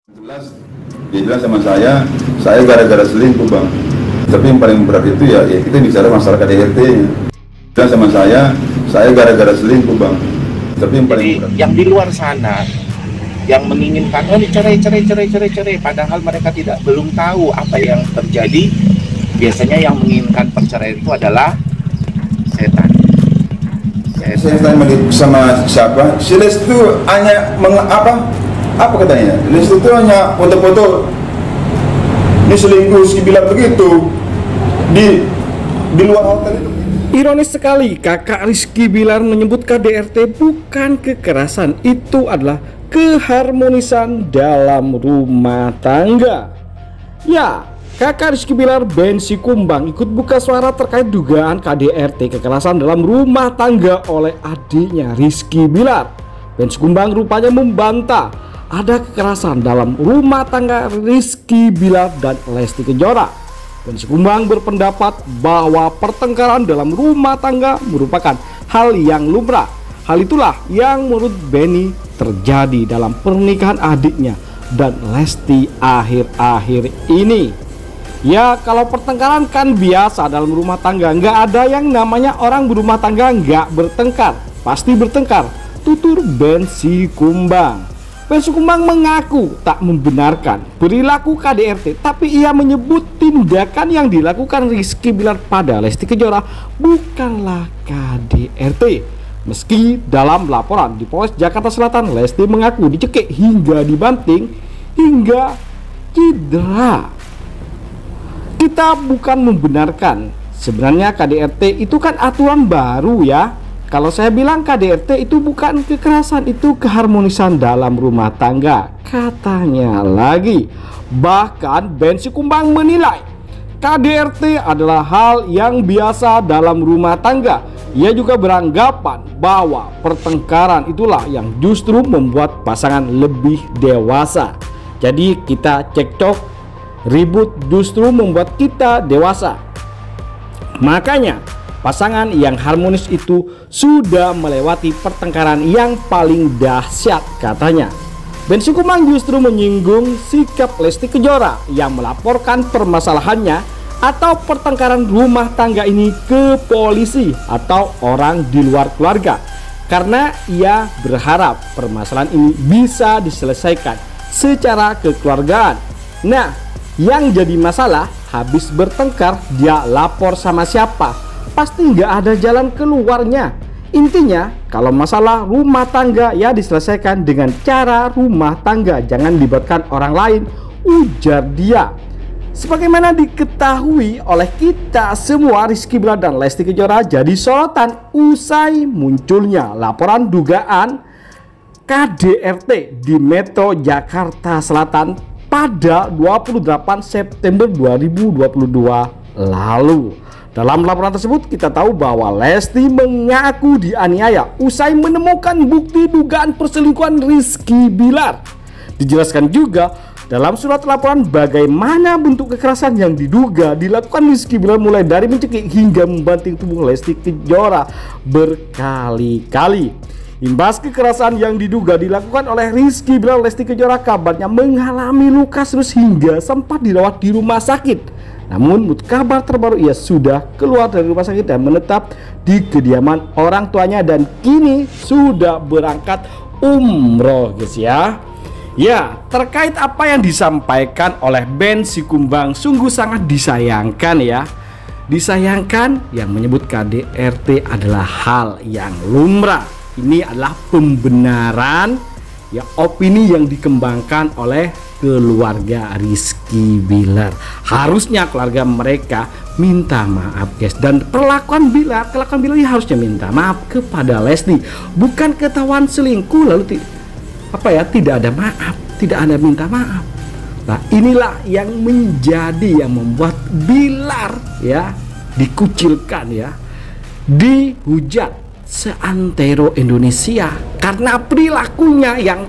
Jelas dia bilang sama saya gara-gara selingkuh bang. Tapi yang paling berat itu ya kita bicara masalah KDRT nya. Bilang sama saya gara-gara selingkuh bang. Tapi yang paling berat. Yang di luar sana yang menginginkan cerai, padahal mereka belum tahu apa yang terjadi. Biasanya yang menginginkan perceraian itu adalah setan. Setan sama siapa? Si Les itu hanya apa katanya? Les itu hanya foto-foto. Ini selingkuh bilang begitu di luar hotel itu. Ironis sekali, kakak Rizky Bilar menyebut KDRT bukan kekerasan, itu adalah keharmonisan dalam rumah tangga. Ya, kakak Rizky Bilar Ben Sikumbang ikut buka suara terkait dugaan KDRT kekerasan dalam rumah tangga oleh adiknya Rizky Bilar. Ben Sikumbang rupanya membantah ada kekerasan dalam rumah tangga Rizky Bilar dan Lesti Kejora. Ben Sikumbang berpendapat bahwa pertengkaran dalam rumah tangga merupakan hal yang lumrah. Hal itulah yang menurut Benny terjadi dalam pernikahan adiknya dan Lesti akhir-akhir ini. Ya, kalau pertengkaran kan biasa dalam rumah tangga, nggak ada yang namanya orang berumah tangga nggak bertengkar, pasti bertengkar, tutur Ben Sikumbang. Ben Sikumbang mengaku tak membenarkan perilaku KDRT, tapi ia menyebut tindakan yang dilakukan Rizky Bilar pada Lesti Kejora bukanlah KDRT. Meski dalam laporan di Polres Jakarta Selatan, Lesti mengaku dicekik hingga dibanting hingga cedera. Kita bukan membenarkan, sebenarnya KDRT itu kan aturan baru ya. Kalau saya bilang KDRT itu bukan kekerasan, itu keharmonisan dalam rumah tangga, katanya lagi. Bahkan Ben Sikumbang menilai KDRT adalah hal yang biasa dalam rumah tangga. Ia juga beranggapan bahwa pertengkaran itulah yang justru membuat pasangan lebih dewasa. Jadi kita cekcok, ribut justru membuat kita dewasa. Makanya pasangan yang harmonis itu sudah melewati pertengkaran yang paling dahsyat, katanya. Ben Sikumbang justru menyinggung sikap Lesti Kejora yang melaporkan permasalahannya atau pertengkaran rumah tangga ini ke polisi atau orang di luar keluarga, karena ia berharap permasalahan ini bisa diselesaikan secara kekeluargaan. Nah, yang jadi masalah habis bertengkar dia lapor sama siapa? Pasti nggak ada jalan keluarnya. Intinya kalau masalah rumah tangga ya diselesaikan dengan cara rumah tangga, jangan libatkan orang lain, ujar dia. Sebagaimana diketahui oleh kita semua, Rizky Bilar dan Lesti Kejora jadi sorotan usai munculnya laporan dugaan KDRT di Metro Jakarta Selatan pada 28 September 2022 lalu. Dalam laporan tersebut kita tahu bahwa Lesti mengaku dianiaya usai menemukan bukti dugaan perselingkuhan Rizky Bilar. Dijelaskan juga dalam surat laporan bagaimana bentuk kekerasan yang diduga dilakukan Rizky Bilar, mulai dari mencekik hingga membanting tubuh Lesti Kejora berkali-kali. Imbas kekerasan yang diduga dilakukan oleh Rizky Bilar, Lesti Kejora kabarnya mengalami luka serius hingga sempat dirawat di rumah sakit. Namun menurut kabar terbaru ia sudah keluar dari rumah sakit dan menetap di kediaman orang tuanya dan kini sudah berangkat umroh, guys ya. Ya, terkait apa yang disampaikan oleh Ben Sikumbang sungguh sangat disayangkan ya. Disayangkan yang menyebut KDRT adalah hal yang lumrah. Ini adalah pembenaran ya, opini yang dikembangkan oleh keluarga Rizky Bilar. Harusnya keluarga mereka minta maaf, guys. Dan kelakuan Bilar ya harusnya minta maaf kepada Lesti, bukan ketahuan selingkuh lalu tidak ada maaf, tidak ada minta maaf. Nah, inilah yang yang membuat Bilar ya dikucilkan ya, dihujat seantero Indonesia karena perilakunya yang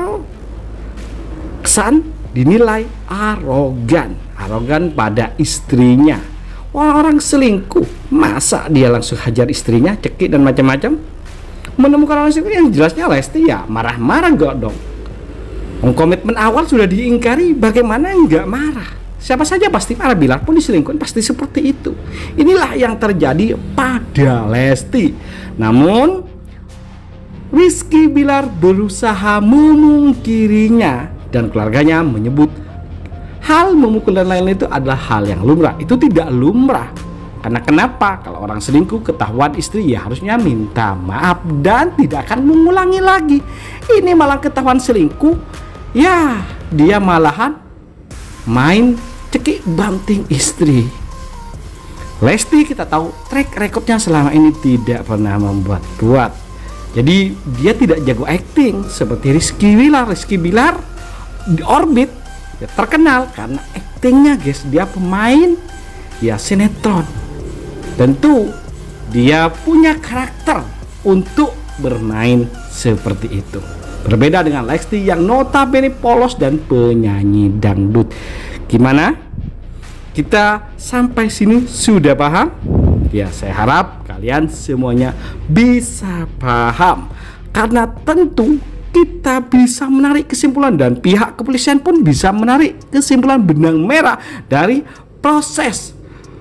terkesan dinilai arogan pada istrinya. Wah, orang selingkuh masa dia langsung hajar istrinya, cekik dan macam-macam. Menemukan orang selingkuh yang jelasnya Lesti ya marah-marah gak dong. Komitmen awal sudah diingkari, bagaimana nggak marah? Siapa saja pasti marah, Bilar pun diselingkuhin pasti seperti itu. Inilah yang terjadi pada Lesti. Namun Rizky Bilar berusaha memungkirinya dan keluarganya menyebut hal memukul dan lain-lain itu adalah hal yang lumrah. Itu tidak lumrah. Karena kenapa? Kalau orang selingkuh ketahuan istri ya harusnya minta maaf dan tidak akan mengulangi lagi. Ini malah ketahuan selingkuh, ya dia malahan main cekik banting istri. Lesti kita tahu track recordnya selama ini tidak pernah membuat-buat. Jadi dia tidak jago acting seperti Rizky Bilar. Rizky Bilar di Orbit ya terkenal karena actingnya guys. Dia pemain ya sinetron. Tentu dia punya karakter untuk bermain seperti itu. Berbeda dengan Lesti yang notabene polos dan penyanyi dangdut. Gimana? Kita sampai sini sudah paham? Ya, saya harap kalian semuanya bisa paham. Karena tentu kita bisa menarik kesimpulan dan pihak kepolisian pun bisa menarik kesimpulan benang merah dari proses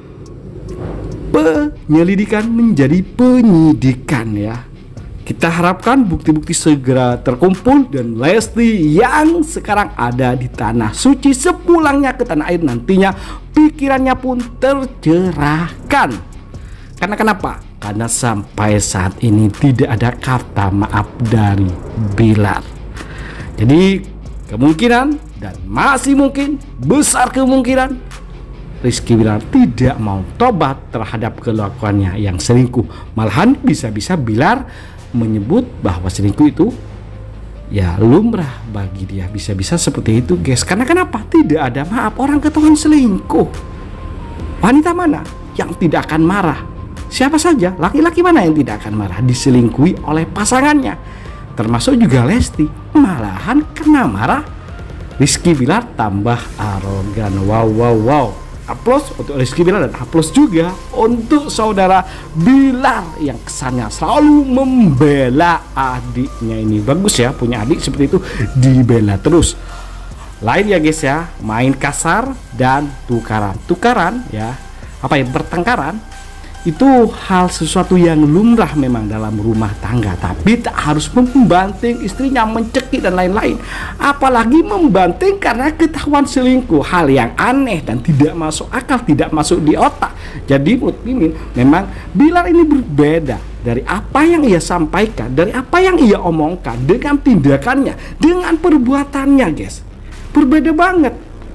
penyelidikan menjadi penyidikan ya. Kita harapkan bukti-bukti segera terkumpul dan Lesti yang sekarang ada di tanah suci sepulangnya ke tanah air nantinya pikirannya pun tercerahkan. Karena kenapa? Karena sampai saat ini tidak ada kata maaf dari Bilar. Jadi kemungkinan dan masih mungkin besar kemungkinan Rizky Bilar tidak mau tobat terhadap kelakuannya yang selingkuh. Malahan bisa-bisa Bilar menyebut bahwa selingkuh itu ya lumrah bagi dia. Bisa-bisa seperti itu guys. Karena kenapa? Tidak ada maaf. Orang ketahuan selingkuh. Wanita mana yang tidak akan marah? Siapa saja, laki-laki mana yang tidak akan marah diselingkuhi oleh pasangannya? Termasuk juga Lesti. Malahan kena marah Rizky Bilar tambah arogan. Wow. Aplaus untuk Rizky Bilar dan aplaus juga untuk saudara Bilar yang kesannya selalu membela adiknya ini. Bagus ya, punya adik seperti itu dibela terus. Lain ya guys ya, main kasar dan tukaran ya, bertengkaran itu hal sesuatu yang lumrah memang dalam rumah tangga. Tapi tak harus membanting istrinya, mencekik dan lain-lain. Apalagi membanting karena ketahuan selingkuh. Hal yang aneh dan tidak masuk akal, tidak masuk di otak. Jadi menurut Mimin memang Bilar ini berbeda dari apa yang ia sampaikan, dari apa yang ia omongkan, dengan tindakannya, dengan perbuatannya guys. Berbeda banget.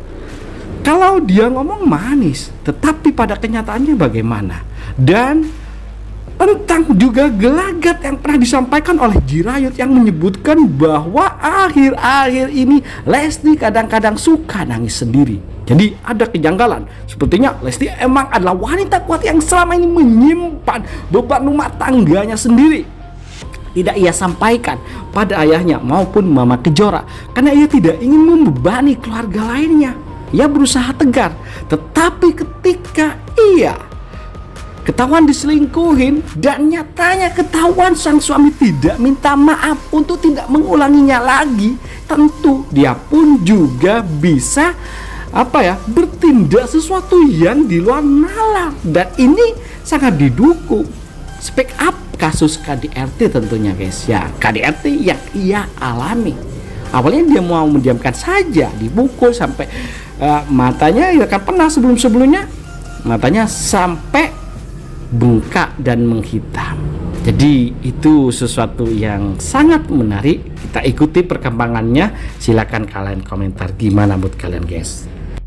Kalau dia ngomong manis, tetapi pada kenyataannya bagaimana? Dan tentang juga gelagat yang pernah disampaikan oleh Jirayut yang menyebutkan bahwa akhir-akhir ini Lesti kadang-kadang suka nangis sendiri. Jadi ada kejanggalan. Sepertinya Lesti emang adalah wanita kuat yang selama ini menyimpan beban rumah tangganya sendiri. Tidak ia sampaikan pada ayahnya maupun Mama Kejora karena ia tidak ingin membebani keluarga lainnya. Ia berusaha tegar, tetapi ketika ia ketahuan diselingkuhin dan nyatanya ketahuan sang suami tidak minta maaf untuk tidak mengulanginya lagi, tentu dia pun juga bisa bertindak sesuatu yang di luar nalar. Dan ini sangat didukung. Speak up kasus KDRT tentunya guys ya, KDRT yang ia alami. Awalnya dia mau mendiamkan saja, dipukul sampai matanya ya kan pernah sebelumnya matanya sampai bengkak dan menghitam. Jadi itu sesuatu yang sangat menarik. Kita ikuti perkembangannya. Silakan kalian komentar gimana buat kalian guys.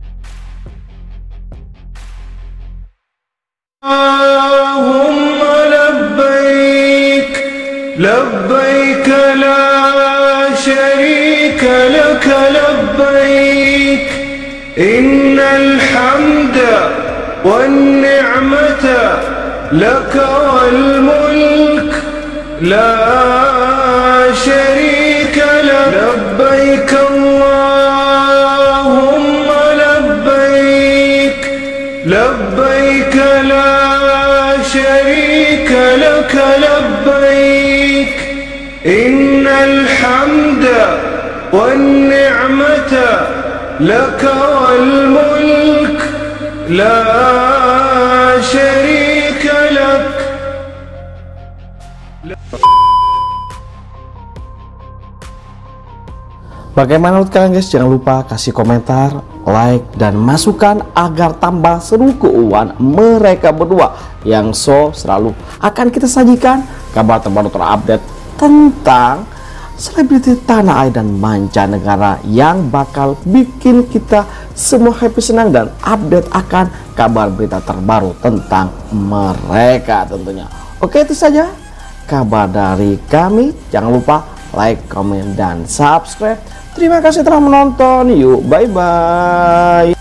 Allahumma labbaik labbaik la syarika lak labbaik innal hamda wan ni'mata lak wal mulk la syarika lak labbaik Allahumma labbaik labbaik la syarika lak labbaik innal hamda wan ni'mata لك والملك لا شريك لك. Bagaimana menurut kalian guys? Jangan lupa kasih komentar, like, dan masukan agar tambah seru keuangan mereka berdua yang selalu akan kita sajikan kabar terbaru terupdate tentang selebriti tanah air dan mancanegara yang bakal bikin kita semua happy, senang, dan update akan kabar berita terbaru tentang mereka tentunya. Oke, itu saja kabar dari kami. Jangan lupa like, komen, dan subscribe. Terima kasih telah menonton. Yuk, bye-bye.